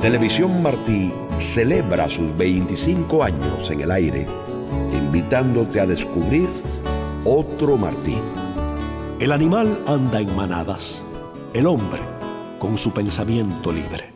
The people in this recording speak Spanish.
Televisión Martí celebra sus 25 años en el aire, invitándote a descubrir otro Martí. El animal anda en manadas, el hombre con su pensamiento libre.